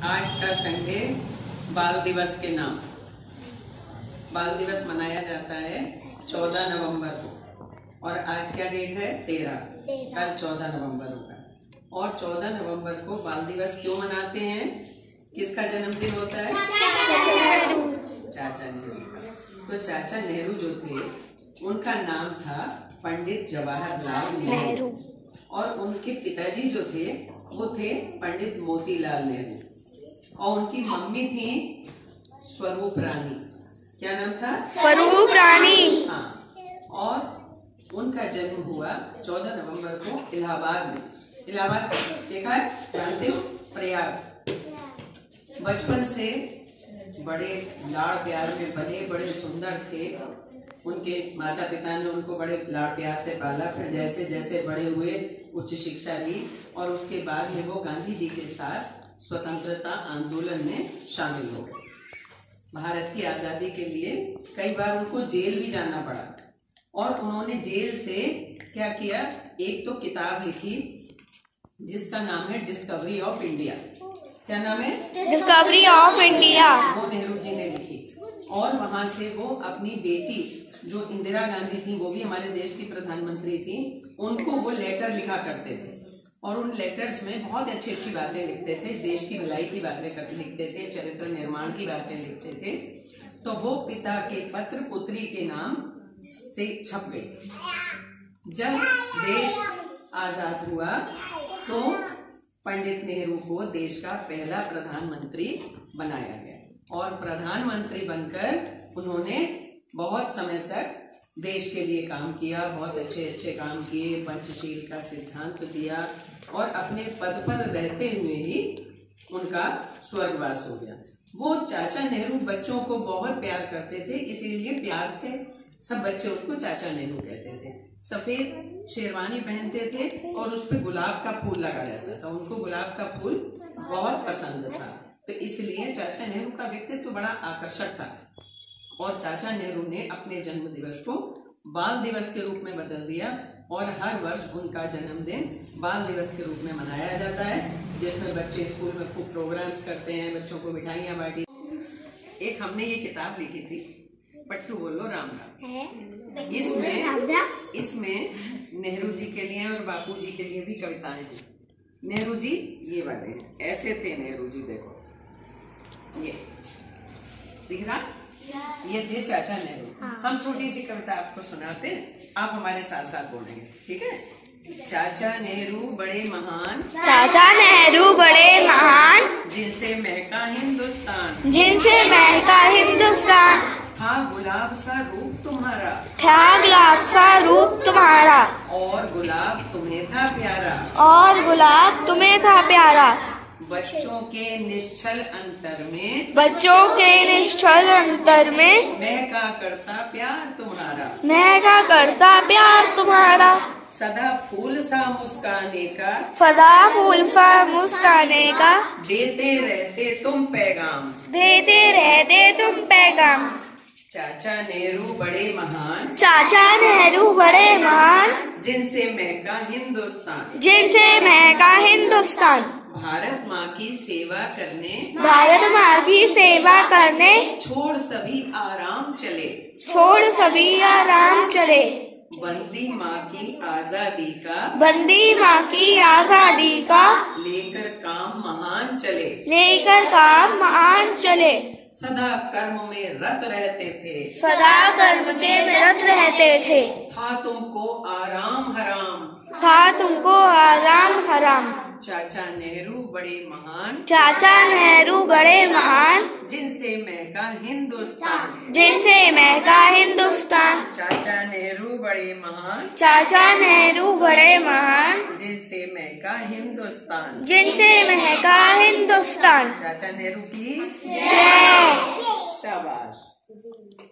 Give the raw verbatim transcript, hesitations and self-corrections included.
आज का संडे बाल दिवस के नाम बाल दिवस मनाया जाता है चौदह नवंबर को और आज क्या डेट है तेरह कल चौदह नवंबर होगा। और चौदह नवंबर को बाल दिवस क्यों मनाते हैं? किसका जन्मदिन होता है? चाचा नेहरू का। तो चाचा नेहरू जो थे उनका नाम था पंडित जवाहरलाल नेहरू और उनके पिताजी जो थे वो थे पंडित मोतीलाल नेहरू और उनकी मम्मी थी स्वरूप रानी। क्या नाम था? स्वरूप रानी। हाँ, और उनका जन्म हुआ चौदह नवंबर को इलाहाबाद में। इलाहाबाद देखा है, जानते हो? प्रयाग। बचपन से बड़े लाड़ प्यार में पले, बड़े सुंदर थे। उनके माता पिता ने उनको बड़े लाड़ प्यार से पाला। फिर जैसे जैसे बड़े हुए उच्च शिक्षा ली और उसके बाद में वो गांधी जी के साथ स्वतंत्रता आंदोलन में शामिल हो गए। भारत की आजादी के लिए कई बार उनको जेल भी जाना पड़ा और उन्होंने जेल से क्या किया, एक तो किताब लिखी जिसका नाम है डिस्कवरी ऑफ इंडिया। क्या नाम है? Discovery of India. वो नेहरू जी ने लिखी और वहां से वो अपनी बेटी जो इंदिरा गांधी थी, वो भी हमारे देश की प्रधानमंत्री थी, उनको वो लेटर लिखा करते थे और उन लेटर्स में बहुत अच्छी अच्छी बातें लिखते थे, देश की भलाई की बातें लिखते थे, चरित्र निर्माण की बातें लिखते थे। तो वो पिता के पत्र पुत्री के नाम से छप गए। जब देश आजाद हुआ तो पंडित नेहरू को देश का पहला प्रधानमंत्री बनाया गया और प्रधानमंत्री बनकर उन्होंने बहुत समय तक देश के लिए काम किया, बहुत अच्छे अच्छे काम किए, पंचशील का सिद्धांत दिया और अपने पद पर रहते हुए ही उनका स्वर्गवास हो गया। वो चाचा नेहरू बच्चों को बहुत प्यार करते थे, इसीलिए प्यार से सब बच्चे उनको चाचा नेहरू कहते थे। सफेद शेरवानी पहनते थे और उस पर गुलाब का फूल लगा रहता था। उनको गुलाब का फूल बहुत पसंद था, तो इसलिए चाचा नेहरू का व्यक्तित्व बड़ा आकर्षक था और चाचा नेहरू ने अपने जन्म दिवस को बाल दिवस के रूप में बदल दिया और हर वर्ष उनका जन्मदिन बाल दिवस के रूप में मनाया जाता है, जिसमें बच्चे स्कूल में खूब प्रोग्राम्स करते हैं, बच्चों को मिठाइयाँ बांटी। एक हमने ये किताब लिखी थी, पट्टू बोलो राम राम। इसमें इसमें नेहरू जी के लिए और बापू जी के लिए भी कविताएं हैं। नेहरू जी ये वाले हैं, ऐसे थे नेहरू जी, देखो ये दिख रहा, ये थे चाचा नेहरू। हाँ। हम छोटी सी कविता आपको सुनाते हैं, आप हमारे साथ साथ बोलेंगे, ठीक है? चाचा नेहरू बड़े महान, चाचा नेहरू बड़े महान, जिनसे महका हिंदुस्तान, जिनसे महका हिंदुस्तान, था गुलाब सा रूप तुम्हारा, था गुलाब सा रूप तुम्हारा, और गुलाब तुम्हें था प्यारा, और गुलाब तुम्हें था प्यारा। बच्चों के निश्चल अंतर में, बच्चों के निश्चल अंतर में, महका करता प्यार तुम्हारा, महका करता प्यार तुम्हारा। सदा फूल सा मुस्काने का, सदा फूल सा मुस्काने का, देते रहते तुम पैगाम, देते रहते तुम पैगाम। चाचा नेहरू बड़े महान, चाचा नेहरू बड़े महान, जिनसे महका हिंदुस्तान, जिनसे महका हिंदुस्तान। भारत माँ की सेवा करने, भारत माँ की सेवा करने, छोड़ सभी आराम चले, छोड़ सभी आराम चले। बंदी माँ की आजादी का, बंदी माँ की आजादी का, लेकर काम महान चले, लेकर काम महान चले। सदा कर्म में रत रहते थे, सदा कर्म के रत रहते थे, था तुमको आराम हराम, था तुमको आराम हराम। चाचा नेहरू बड़े महान, चाचा नेहरू बड़े महान, जिनसे महका हिंदुस्तान, जिनसे महका हिंदुस्तान। चाचा नेहरू बड़े महान, चाचा नेहरू बड़े महान, जिनसे महका हिंदुस्तान, जिनसे महका हिंदुस्तान। चाचा नेहरू की जय। शाबाश।